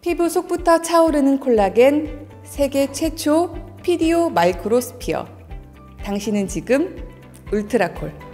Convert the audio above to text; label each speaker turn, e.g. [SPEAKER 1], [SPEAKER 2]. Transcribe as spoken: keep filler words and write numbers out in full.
[SPEAKER 1] 피부 속부터 차오르는 콜라겐, 세계 최초 피디오 마이크로스피어. 당신은 지금 울트라콜.